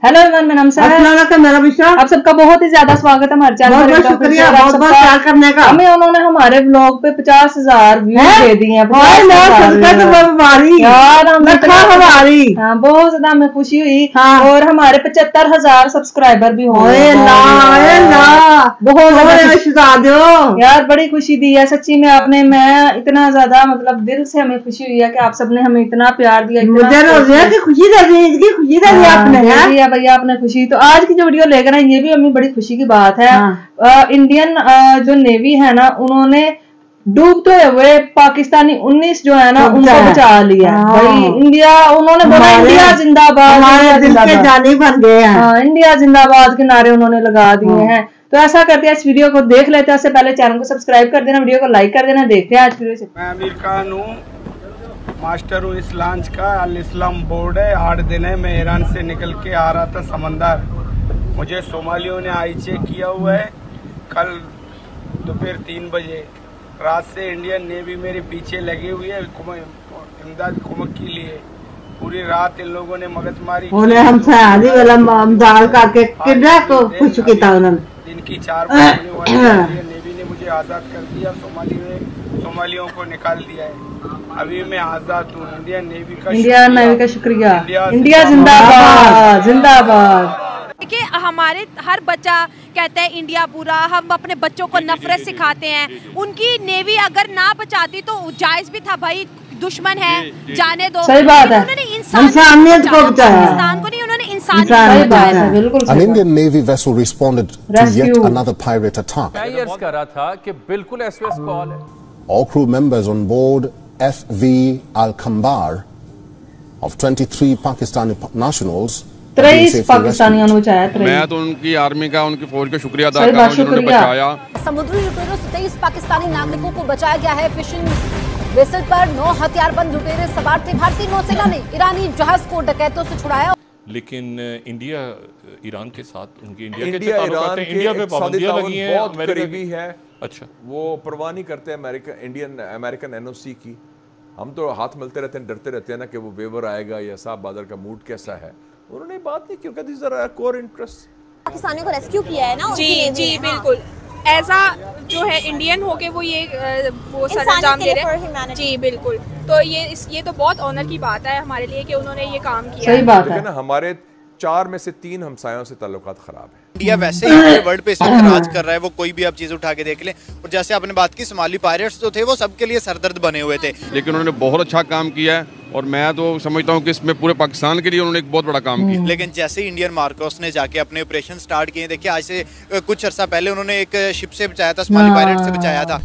Hello everyone, मेरा नाम है मेरा विश्वास। आप सबका बहुत ही ज्यादा स्वागत है हमारे चैनल पर। शुक्रिया बहुत बहुत प्यार करने का। हमें उन्होंने हमारे ब्लॉग पे 50,000 व्यू दे दिए हैं। हाँ, बहुत ज्यादा हमें खुशी हुई। और हमारे 75,000 सब्सक्राइबर भी हो गए। बहुत यार, बड़ी खुशी दी है सच्ची में आपने। मैं इतना ज्यादा मतलब दिल से हमें खुशी हुई है कि आप सबने हमें इतना प्यार दिया, खुशी दे दी आपने भैया आपने खुशी। तो आज की जो वीडियो लेकर आए ये भी हमें बड़ी खुशी की बात है। इंडियन जो नेवी है ना, उन्होंने डूबते हुए पाकिस्तानी 19 जो है ना उनको बचा लिया। भाई इंडिया, उन्होंने बोला इंडिया जिंदाबाद, जाने बन गए हैं। हाँ, इंडिया जिंदाबाद के नारे उन्होंने लगा दिए हैं। तो ऐसा करते हैं, इस वीडियो को देख लेते हैं। उससे पहले चैनल को सब्सक्राइब कर देना, वीडियो को लाइक कर देना। देखते हैं आज वीडियो से। मैं अमीर खान हूँ, मास्टर हूँ इस लॉन्च का। अल इस्लाम बोर्ड है। 8 दिन है, मैं ईरान से निकल के आ रहा था समंदर। मुझे सोमालियों ने आई चेक किया हुआ है कल दोपहर 3 बजे। रात से इंडियन नेवी मेरे पीछे लगी हुई है इमदाद कुमक के लिए। पूरी रात इन लोगों ने मगजमारी दिन की 4 बजे इंडियन नेवी ने मुझे आज़ाद कर दिया। सोमालियों को निकाल दिया है। अभी मैं आजाद हूँ। इंडियन नेवी का शुक्रिया। इंडिया जिंदाबाद जिंदाबाद। देखिए, हमारे हर बच्चा कहता है इंडिया बुरा। हम अपने बच्चों को नफरत सिखाते हैं। उनकी नेवी अगर ना बचाती तो जायज भी था, भाई दुश्मन है जाने दो। सही बात है। उन्होंने इंसानियत को बचाया, पाकिस्तान को नहीं, उन्होंने इंसानियत को बचाया। An Indian Navy vessel responded to yet another pirate attack. कर रहा था कि बिल्कुल SOS कॉल है। All crew members on board FV Al-Kambar of 23 Pakistani nationals 23 पाकिस्तानियों ने बचाया। मैं तो उनकी आर्मी का, उनकी फौज का शुक्रिया अदा कर रहा हूं जिन्होंने बचाया। समुद्री लुटेरों से 23 पाकिस्तानी नागरिकों को बचाया गया है। फिशिंग वेसल पर 9 हथियारबंद लुटेरे सवार थे। भारतीय नौसेना ने ईरानी जहाज को डकैतों से छुड़ाया। लेकिन इंडिया ईरान के साथ उनकी इंडिया पे पाबंदियां लगी हैं। बहुत करीबी है। अच्छा, वो परवाह नहीं करते अमेरिकन NOC की। हम तो हाथ मिलते रहते हैं, डरते रहते हैं ना कि वो वेवर आएगा या साहब बादल का मूड कैसा है। उन्होंने बात नहीं क्योंकि दिस इज कोर इंटरेस्ट। पाकिस्तानियों को रेस्क्यू किया है ना। जी बिल्कुल। ऐसा जो है इंडियन होके वो वो सर अंजाम दे रहे हैं। जी बिल्कुल। तो ये तो बहुत ऑनर की बात है हमारे लिए कि उन्होंने ये काम किया। सही बात है ना। हमारे 4 में से 3 हमसायों से ताल्लुकात खराब है। इंडिया वैसे ही वर्ल्ड पे इस वक्त राज कर रहा है। वो कोई भी आप चीज उठा के देख लें। और जैसे आपने बात की, सोमाली पायरेट्स जो थे वो सबके लिए सरदर्द बने हुए थे, लेकिन उन्होंने बहुत अच्छा काम किया है। और मैं तो समझता हूँ कि इसमें पूरे पाकिस्तान के लिए उन्होंने एक बहुत बड़ा काम किया। लेकिन जैसे इंडियन मार्कोस ने जाके अपने ऑपरेशन स्टार्ट किए, देखिए आज से कुछ अर्सा पहले उन्होंने एक शिप से बचाया था, सोमाली पायरेट से बचाया था।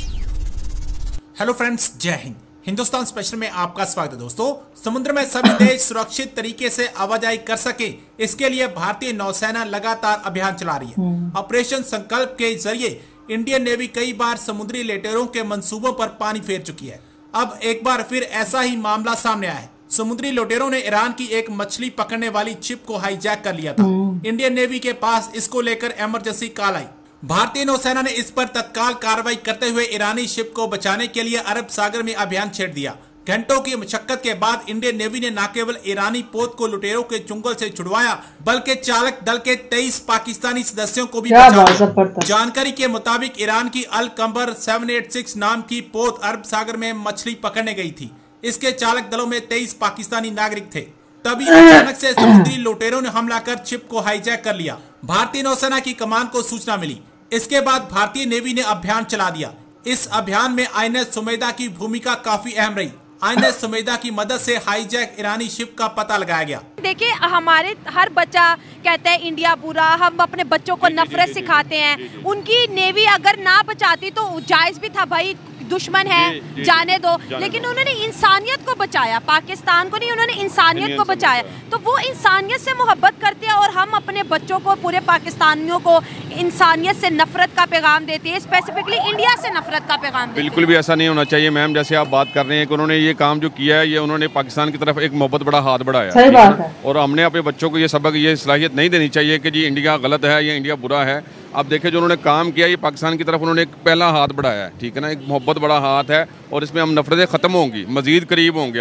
हेलो फ्रेंड्स, जय हिंद। हिंदुस्तान स्पेशल में आपका स्वागत है। दोस्तों, समुद्र में सभी देश सुरक्षित तरीके से आवाजाही कर सके, इसके लिए भारतीय नौसेना लगातार अभियान चला रही है। ऑपरेशन संकल्प के जरिए इंडियन नेवी कई बार समुद्री लुटेरों के मंसूबों पर पानी फेर चुकी है। अब एक बार फिर ऐसा ही मामला सामने आया है। समुद्री लुटेरों ने ईरान की एक मछली पकड़ने वाली शिप को हाईजैक कर लिया था। इंडियन नेवी के पास इसको लेकर इमरजेंसी कॉल आई। भारतीय नौसेना ने इस पर तत्काल कार्रवाई करते हुए ईरानी शिप को बचाने के लिए अरब सागर में अभियान छेड़ दिया। घंटों की मशक्कत के बाद इंडियन नेवी ने न केवल ईरानी पोत को लुटेरों के चुंगल से छुड़वाया, बल्कि चालक दल के 23 पाकिस्तानी सदस्यों को भी बचा लिया। जानकारी के मुताबिक ईरान की अल कंबर 786 नाम की पोत अरब सागर में मछली पकड़ने गई थी। इसके चालक दलों में 23 पाकिस्तानी नागरिक थे। तभी अचानक से समुद्री लुटेरों ने हमला कर शिप को हाईजैक कर लिया। भारतीय नौसेना की कमान को सूचना मिली। इसके बाद भारतीय नेवी ने अभियान चला दिया। इस अभियान में INS सुमेधा की भूमिका काफी अहम रही। INS सुमेधा की मदद से हाईजैक ईरानी शिप का पता लगाया गया। देखिए, हमारे हर बच्चा कहता है इंडिया बुरा। हम अपने बच्चों को नफरत सिखाते हैं। उनकी नेवी अगर ना बचाती तो जायज भी था, भाई दुश्मन है जाने दो। लेकिन उन्होंने इंसानियत को बचाया, पाकिस्तान को नहीं, उन्होंने इंसानियत को बचाया। तो वो इंसानियत से मोहब्बत करते हैं और हम अपने बच्चों को, पूरे पाकिस्तानियों को इंसानियत से नफरत का पैगाम देते हैं, स्पेसिफिकली इंडिया से नफरत का पैगाम देते हैं। बिल्कुल भी ऐसा नहीं होना चाहिए मैम। जैसे आप बात कर रहे हैं कि उन्होंने ये काम जो किया है, ये उन्होंने पाकिस्तान की तरफ एक मोहब्बत बड़ा हाथ बढ़ाया। सही बात है। और हमने अपने बच्चों को ये सबक, ये सलाहियत नहीं देनी चाहिए कि जी इंडिया गलत है या इंडिया बुरा है। आप देखें जो उन्होंने काम किया, ये पाकिस्तान की तरफ उन्होंने एक पहला हाथ बढ़ाया है, ठीक है ना। एक मोहब्बत बड़ा हाथ है और इसमें हम नफरतें ख़त्म होंगी, मज़ीद करीब होंगे हम।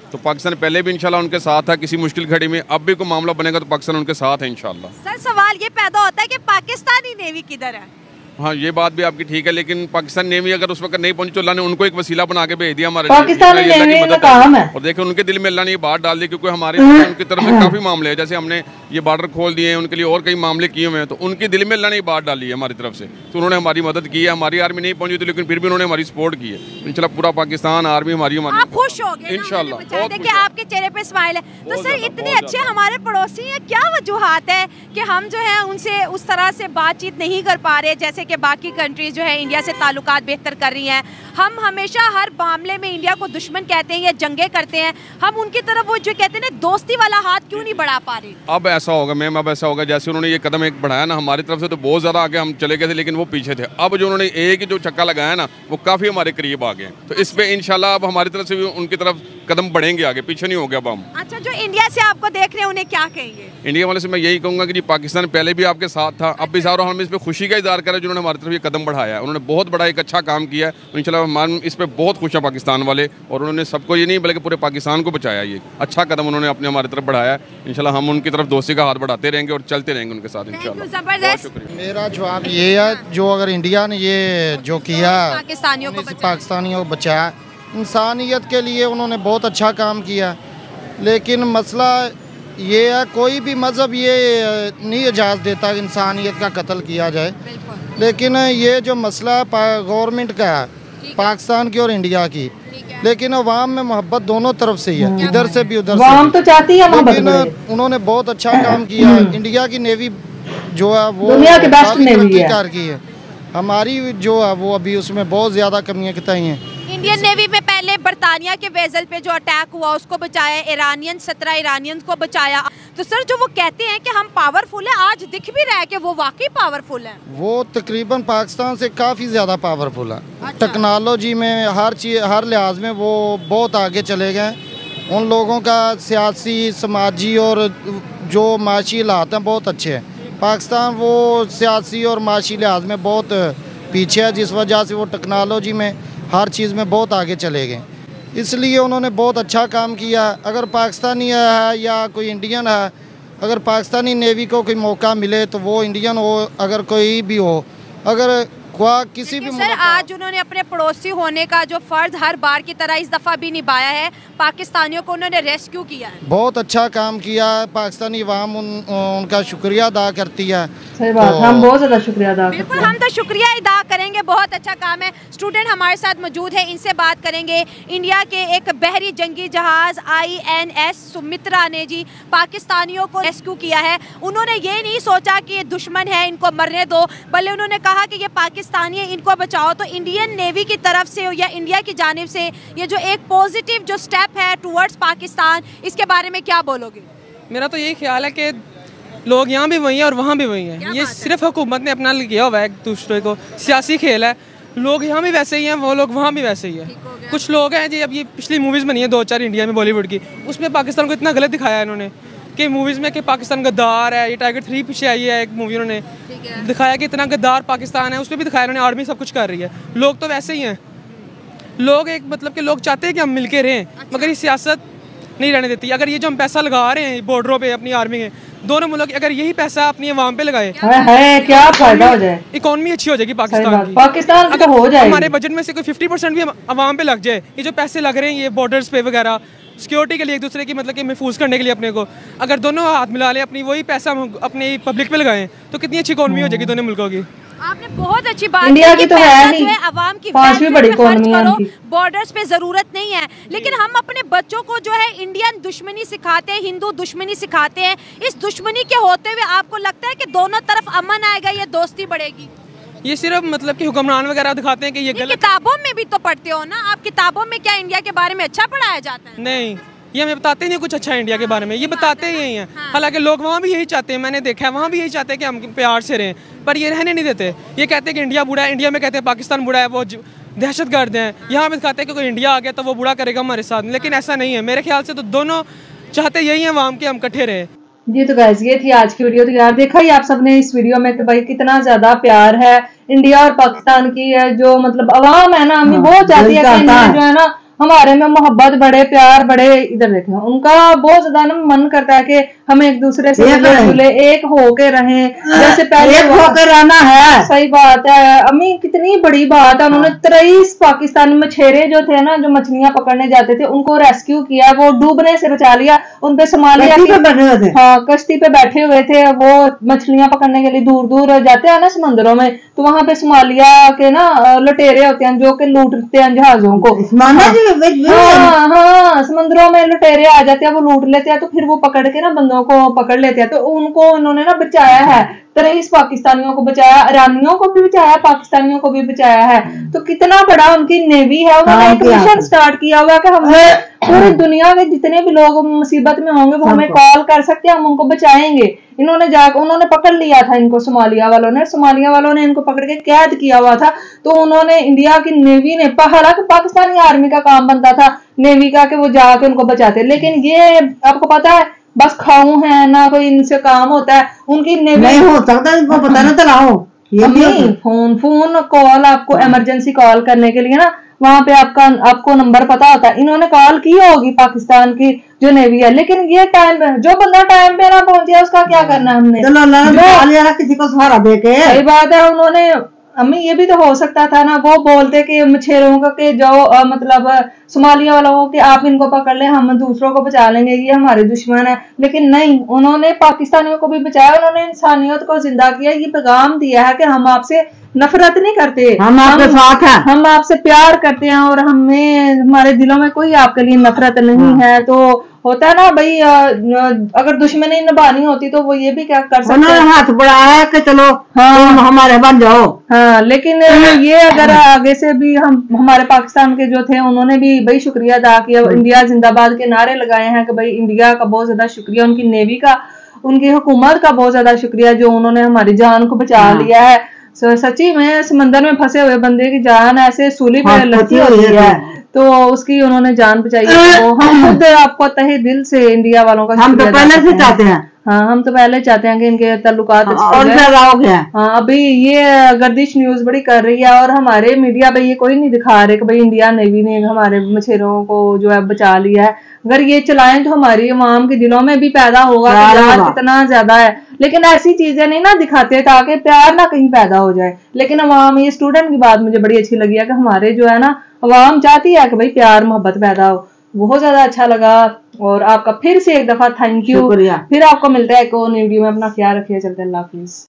तो पाकिस्तान पहले भी इंशाल्लाह उनके साथ है किसी मुश्किल घड़ी में, अब भी कोई मामला बनेगा तो पाकिस्तान उनके साथ है इंशाल्लाह। सर सवाल ये पैदा होता है कि पाकिस्तानी नेवी किधर है? हाँ ये बात भी आपकी ठीक है, लेकिन पाकिस्तान नेवी अगर उस वक्त नहीं पहुंची तो अल्लाह ने उनको एक वसीला बना के भेज दिया हमारे पाकिस्तानी नेवी में काम है। और देखो उनके दिल में अल्लाह ने ये बात डाल दी, क्योंकि हमारे उनकी तरफ से काफी मामले हैं, जैसे हमने ये बॉर्डर खोल दिए हैं उनके लिए और कई मामले किए हुए हैं, तो उनके दिल में अल्लाह ने ये बात डाली है हमारी तरफ से, तो उन्होंने हमारी मदद की है। हमारी आर्मी नहीं पहुंची थी लेकिन फिर भी उन्होंने हमारी सपोर्ट की है। इंशाल्लाह पूरा पाकिस्तान आर्मी हमारी आप खुश हो गए इंशाल्लाह, देखिए आपके चेहरे पे स्माइल है। तो सर इतने अच्छे हमारे पड़ोसी हैं, क्या वजूहात है कि हम जो है उनसे उस तरह से बातचीत नहीं कर पा रहे जैसे कि बाकी कंट्रीज जो है इंडिया से ताल्लुकात बेहतर कर रही हैं? हम हमेशा हर मामले में इंडिया को दुश्मन कहते हैं या जंगे करते हैं, हम उनकी तरफ वो जो कहते हैं ना दोस्ती वाला हाथ क्यों नहीं बढ़ा पा रहे? अब ऐसा होगा मैम, अब ऐसा होगा जैसे उन्होंने ये कदम एक बढ़ाया ना हमारी तरफ से, तो बहुत ज़्यादा आगे हम चले गए थे लेकिन वो पीछे थे। अब जो उन्होंने एक ही जो छक्का लगाया ना वो काफ़ी हमारे करीब आ गए, तो इस पे इंशाल्लाह अब हमारी तरफ से भी उनकी तरफ कदम बढ़ेंगे आगे, पीछे नहीं हो गया अब हम। अच्छा, जो इंडिया से आपको देख रहे हैं उन्हें क्या कहेंगे? इंडिया वाले से मैं यही कहूँगा कि जी पाकिस्तान पहले भी आपके साथ था, अब भी सारा हम इस पर खुशी का इजहार करें जिन्होंने हमारी तरफ ये कदम बढ़ाया है। उन्होंने बहुत बड़ा एक अच्छा काम किया है, इंशाल्लाह हम इस पर बहुत खुश हैं पाकिस्तान वाले, और उन्होंने सबको ये नहीं बल्कि पूरे पाकिस्तान को बचाया। ये अच्छा कदम उन्होंने अपने हमारी तरफ बढ़ाया है, इंशाल्लाह हम उनकी तरफ दोस्ती का हाथ बढ़ाते रहेंगे और चलते रहेंगे उनके साथ इंशाल्लाह। मेरा जवाब ये है, जो अगर इंडिया ने ये जो किया पाकिस्तानियों को बचाया, इंसानियत के लिए उन्होंने बहुत अच्छा काम किया, लेकिन मसला ये है कोई भी मज़हब ये नहीं इजाज़त देता कि इंसानियत का कत्ल किया जाए, लेकिन ये जो मसला गवर्नमेंट का है पाकिस्तान की और इंडिया की, लेकिन अवाम में मोहब्बत दोनों तरफ से ही है, इधर से भी उधर से भी। तो चाहती है, लेकिन उन्होंने बहुत अच्छा काम किया। इंडिया की नेवी जो है वो दुनिया की बेस्ट नेवी है, की है। हमारी जो है वो अभी उसमें बहुत ज़्यादा कमियाँ बताई हैं। इंडियन नेवी में पहले बरतानिया के वेसल पे जो अटैक हुआ उसको बचाया, 17 ईरानियंस को बचाया। तो सर जो वो कहते हैं कि हम पावरफुल हैं, आज दिख भी रहा है कि वो वाकई पावरफुल हैं। वो तकरीबन पाकिस्तान से काफ़ी ज़्यादा पावरफुल है। टेक्नोलॉजी में हर चीज़ हर लिहाज में वो बहुत आगे चले गए। उन लोगों का सियासी समाजी और जो माशी हालात हैं बहुत अच्छे हैं। पाकिस्तान वो सियासी और माशी लिहाज में बहुत पीछे है, जिस वजह से वो टेक्नोलॉजी में हर चीज़ में बहुत आगे चले गए, इसलिए उन्होंने बहुत अच्छा काम किया। अगर पाकिस्तानी है या कोई इंडियन है, अगर पाकिस्तानी नेवी को कोई मौका मिले तो वो इंडियन हो, अगर कोई भी हो, अगर किसी भी सर आज उन्होंने अपने पड़ोसी होने का जो फर्ज हर बार की तरह इस दफ़ा भी निभाया है, पाकिस्तानियों को उन्होंने रेस्क्यू किया है, बहुत अच्छा काम किया। पाकिस्तानी अवाम उनका शुक्रिया अदा करती है। सही बात, हम बहुत ज़्यादा शुक्रिया अदा करते हैं। बिल्कुल, हम तो शुक्रिया अदा करेंगे, बहुत अच्छा काम है। स्टूडेंट हमारे साथ मौजूद है, इनसे बात करेंगे। इंडिया के एक बहरी जंगी जहाज़ INS सुमित्रा ने जी पाकिस्तानियों को रेस्क्यू किया है। उन्होंने ये नहीं सोचा कि ये दुश्मन है इनको मरने दो, बल्कि उन्होंने कहा कि ये पाकिस्तानी है इनको बचाओ। तो इंडियन नेवी की तरफ से या इंडिया की जानिब से ये जो एक पॉजिटिव जो स्टेप है टूवर्ड्स पाकिस्तान, इसके बारे में क्या बोलोगे? मेरा तो यही ख्याल है कि लोग यहाँ भी वही हैं और वहाँ भी वही हैं। ये सिर्फ हुकूमत ने अपना किया हुआ है एक दूसरे को, सियासी खेल है। लोग यहाँ भी वैसे ही हैं, वो लोग वहाँ भी वैसे ही है। कुछ लोग हैं जी, अब ये पिछली मूवीज़ बनी है 2-4 इंडिया में बॉलीवुड की, उसमें पाकिस्तान को इतना गलत दिखाया है इन्होंने कि मूवीज़ में कि पाकिस्तान गद्दार है। ये टाइगर 3 पीछे आई है एक मूवी, उन्होंने दिखाया कि इतना गद्दार पाकिस्तान है, उसमें भी दिखाया उन्होंने आर्मी सब कुछ कर रही है। लोग तो वैसे ही हैं, लोग एक मतलब कि लोग चाहते हैं कि हम मिल के रहें, मगर ये सियासत नहीं रहने देती। अगर ये जो हम पैसा लगा रहे हैं बॉर्डरों पे अपनी आर्मी के, दोनों मुल्क अगर यही पैसा अपनी अवाम पे लगाए, क्या फायदा हो जाए, इकोनॉमी अच्छी हो जाएगी पाकिस्तान की। पाकिस्तान अगर हो जाए हमारे बजट में से कोई 50% भी अवाम पे लग जाए, ये जो पैसे लग रहे हैं ये बॉर्डर्स पे वगैरह सिक्योरिटी के लिए, एक दूसरे की मतलब कि महफूज करने के लिए अपने को, अगर दोनों हाथ मिला लें, अपनी वही पैसा अपनी पब्लिक पे लगाएं, तो कितनी अच्छी इकोनॉमी हो जाएगी दोनों मुल्कों की। आपने बहुत अच्छी बात इंडिया की तो है नहीं, आवाम की पांचवी बड़ी इकोनॉमी है इनकी। बॉर्डर्स पे जरूरत नहीं है, लेकिन हम अपने बच्चों को जो है इंडियन दुश्मनी सिखाते हैं, हिंदू दुश्मनी सिखाते हैं। इस दुश्मनी के होते हुए आपको लगता है कि दोनों तरफ अमन आएगा, ये दोस्ती बढ़ेगी? ये सिर्फ मतलब कि हुक्मरान वगैरह दिखाते हैं कि ये गलत। किताबों में भी तो पढ़ते हो ना आप, किताबों में क्या इंडिया के बारे में अच्छा पढ़ाया जाता है? नहीं, ये हमें बताते नहीं कुछ अच्छा इंडिया के बारे में, ये बताते ही हैं। हालांकि लोग वहाँ भी यही चाहते हैं, मैंने देखा है वहाँ भी यही चाहते हैं कि हम प्यार से रहें, पर ये रहने नहीं देते। ये कहते हैं कि इंडिया बुरा है, इंडिया में कहते हैं पाकिस्तान बुरा है, वो दहशतगर्द हैं। यहाँ पे दिखाते हैं कि कोई इंडिया आ गया तो वो बुरा करेगा हमारे साथ, लेकिन ऐसा नहीं है। मेरे ख्याल से तो दोनों चाहते यही हैं अवाम के हम इकट्ठे रहे। जी तो गाइस ये थी आज की वीडियो। तो यार देखा ही आप सबने इस वीडियो में कि भाई कितना ज्यादा प्यार है इंडिया और पाकिस्तान की है। जो मतलब अवाम है ना, हमें बहुत चाहती है कि इंडिया जो है ना हमारे में मोहब्बत बढ़े, प्यार बढ़े। इधर देखें, उनका बहुत ज्यादा ना मन करता है कि हम एक दूसरे से मिले, एक होके रहें, जैसे पहले होकर रहना है। सही बात है अम्मी, कितनी बड़ी बात है। उन्होंने 23 पाकिस्तानी मछेरे जो थे ना, जो मछलियां पकड़ने जाते थे, उनको रेस्क्यू किया, वो डूबने से बचा लिया। उनपे सोमालिया हाँ कश्ती पे बैठे हुए थे, वो मछलियां पकड़ने के लिए दूर दूर जाते हैं ना समंदरों में, तो वहां पे सोमालिया के ना लुटेरे होते हैं जो कि लूटते हैं जहाजों को। हाँ समंदरों में लुटेरे आ जाते हैं, वो लूट लेते हैं, तो फिर वो पकड़ के ना बंदों को पकड़ लेते हैं। तो उनको उन्होंने ना बचाया है, 23 पाकिस्तानियों को बचाया, ईरानियों को भी बचाया, पाकिस्तानियों को भी बचाया है। तो कितना बड़ा उनकी नेवी है। उन्होंने एक मिशन स्टार्ट किया हुआ कि हमें पूरी दुनिया के जितने भी लोग मुसीबत में होंगे वो हमें कॉल कर सकते हैं, हम उनको बचाएंगे। उन्होंने पकड़ लिया था इनको, सोमालिया वालों ने इनको पकड़ के कैद किया हुआ था। तो उन्होंने इंडिया की नेवी ने, हालांकि पाकिस्तानी आर्मी का काम बनता था नेवी का कि वो जाके उनको बचाते, लेकिन ये आपको पता है बस खाऊं है ना, कोई इनसे काम होता है। उनकी नेवी नहीं हो सकता, इनको पता ना चलाओ। फोन कॉल, आपको इमरजेंसी कॉल करने के लिए ना वहां पे आपको नंबर पता होता है। इन्होंने कॉल की होगी पाकिस्तान की जो नेवी है, लेकिन ये टाइम जो बंदा टाइम पे ना पहुंचे उसका क्या करना हमने। चलो किसी को सहारा देके। सही बात है। उन्होंने अम्मी ये भी तो हो सकता था ना, वो बोलते कि मछेरों का के जो मतलब सोमालिया वालों को कि आप इनको पकड़ ले, हम दूसरों को बचा लेंगे, ये हमारे दुश्मन है। लेकिन नहीं, उन्होंने पाकिस्तानियों को भी बचाया, उन्होंने इंसानियत को जिंदा किया। ये पैगाम दिया है कि हम आपसे नफरत नहीं करते, हम आपके साथ हैं, हम आपसे प्यार करते हैं और हमारे दिलों में कोई आपके लिए नफरत नहीं है। तो होता है ना भाई, अगर दुश्मनी निभानी होती तो वो ये भी क्या कर सकते हैं, हाथ बढ़ाया है कि चलो तुम हमारे बन जाओ। हाँ, लेकिन ये अगर आगे से भी हमारे पाकिस्तान के जो थे उन्होंने भी भाई शुक्रिया अदा किया, इंडिया जिंदाबाद के नारे लगाए हैं कि भाई इंडिया का बहुत ज्यादा शुक्रिया, उनकी नेवी का, उनकी हुकूमत का बहुत ज्यादा शुक्रिया जो उन्होंने हमारी जान को बचा लिया है। सच्ची में समंदर में फंसे हुए बंदे की जान ऐसे सूली पे लगी होती है, तो उसकी उन्होंने जान बचाई है। तो हम खुद आपको तहे दिल से इंडिया वालों का हम तो पहले से चाहते हैं। हाँ, हम तो पहले चाहते हैं कि इनके ताल्लुकात और हाँ, अभी ये गर्दिश न्यूज बड़ी कर रही है और हमारे मीडिया पे ये कोई नहीं दिखा रहे कि भाई इंडिया नेवी ने हमारे मछेरों को जो है बचा लिया है। अगर ये चलाएं तो हमारी अवाम के दिलों में भी पैदा होगा कि यार कितना ज्यादा है, लेकिन ऐसी चीजें नहीं ना दिखाते ताकि प्यार ना कहीं पैदा हो जाए। लेकिन अवाम, ये स्टूडेंट की बात मुझे बड़ी अच्छी लगी है कि हमारे जो है ना अवाम चाहती है कि भाई प्यार मोहब्बत पैदा हो। बहुत ज्यादा अच्छा लगा और आपका फिर से एक दफा थैंक यू। फिर आपको मिलता है एक और वीडियो में। अपना ख्याल रखिए, चलते हैं, अल्लाह हाफिज।